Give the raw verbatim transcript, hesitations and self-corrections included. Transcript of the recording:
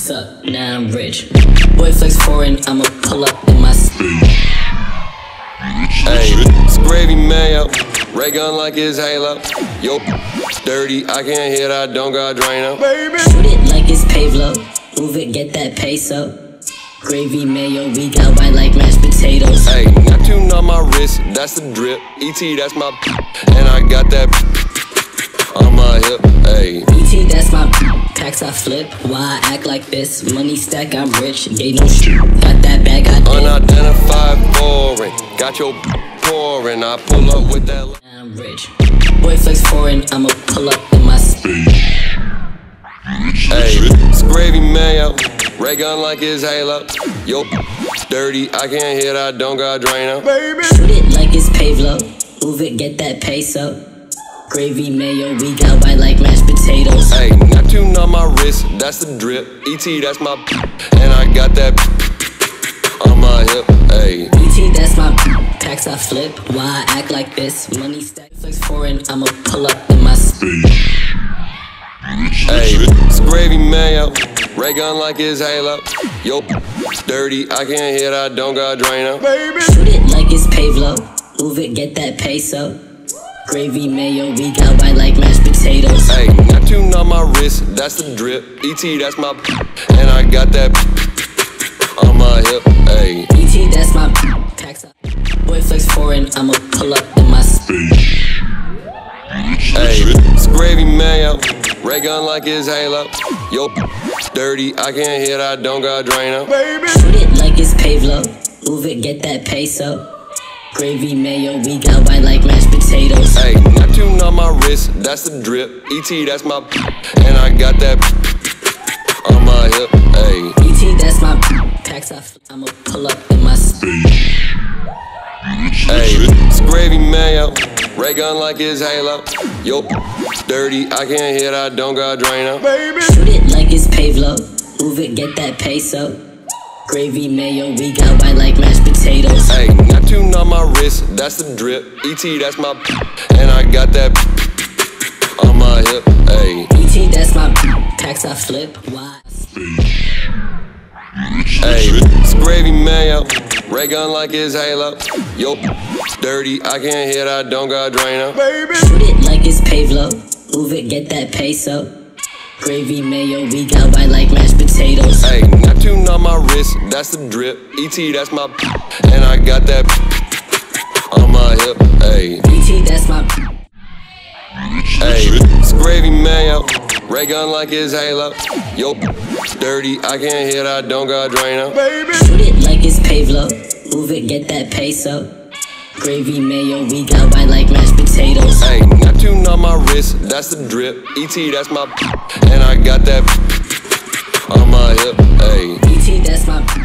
What's up? Now I'm rich. Boy flex foreign, I'ma pull up in my stage. Hey, it's gravy mayo, ray gun like it's Halo. Yo, dirty, I can't hit, I don't got Drano. Baby, shoot it like it's Pavlo, move it, get that peso. Gravy mayo, we got white like mashed potatoes. Hey, Neptune on my wrist, that's the drip. E T, that's my, and I got that on my hip. Hey, E T, that's my packs I flip. Why I act like this? Money stack, I'm rich. Gave no shit. Got that bag, I did. Unidentified foreign, got your pouring. I pull up with that. Now I'm rich. Boy flex foreign, I'ma pull up in my stage. Hey, it's gravy mayo, ray gun like it's Halo. Yo, dirty, I can't hit, I don't got Drano. Baby, shoot it like it's Pavlo, move it, get that peso. Gravy mayo, we got white like mashed potatoes. Hey, Neptune on my wrist, that's the drip. E T, that's my, and I got that on my hip. Hey, E T, that's my packs I flip. Why I act like this? Money stack, flex foreign, I'ma pull up in my stage. Hey, it's gravy mayo, ray gun like it's Halo. Yo, dirty, I can't hit, I don't got Drano. Baby, shoot it like it's Pavlo, move it, get that peso. Gravy mayo, we got white like mashed potatoes. Hey, Neptune on my wrist, that's the drip. E T, that's my, and I got that on my hip. Hey, E T, that's my packs up. Boy flex foreign, I'ma pull up in my stage. Hey, it's gravy mayo, ray gun like it's Halo. Yo, dirty, I can't hit, I don't got Drano. Baby, shoot it like it's Pavlo, move it, get that peso. Gravy mayo, we got white like mashed potatoes. Hey, Neptune on my wrist, that's the drip. E T, that's my, and I got that on my hip. Hey, E T, that's my packs I flip. I'ma pull up in my stage. Hey, it's gravy mayo, ray gun like it's Halo. Yo, dirty, I can't hit, I don't got Drano. Baby, shoot it like it's Pavlo, move it, get that peso. Gravy mayo, we got white like mashed potatoes. Hey, Neptune on my wrist, that's the drip. E T, that's my, and I got that on my hip. Hey, E T, that's my packs I flip. Why? Hey, it's gravy mayo, ray gun like it's Halo. Yo, dirty, I can't hit, I don't got Drano. Baby, shoot it like it's Pavlo, move it, get that peso. Gravy mayo, we got white like mashed potatoes. Hey, Neptune on my wrist, that's the drip. E T, that's my, and I got that on my hip. Hey, E T, that's my. Hey, it's gravy mayo, ray gun like it's Halo. Yo, dirty, I can't hit, I don't got Drano. Baby, shoot it like it's Pavlo, move it, get that peso. Gravy mayo, we got white like mashed potatoes. Hey, Neptune on my wrist, that's the drip. E T, that's my, and I got that on my hip. Hey, E T, that's my.